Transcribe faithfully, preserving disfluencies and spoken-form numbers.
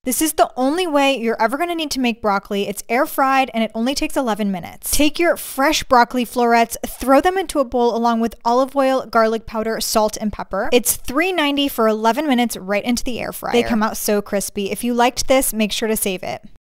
This is the only way you're ever going to need to make broccoli. It's air fried and it only takes eleven minutes. Take your fresh broccoli florets, throw them into a bowl along with olive oil, garlic powder, salt, and pepper. It's three ninety for eleven minutes right into the air fryer. They come out so crispy. If you liked this, make sure to save it.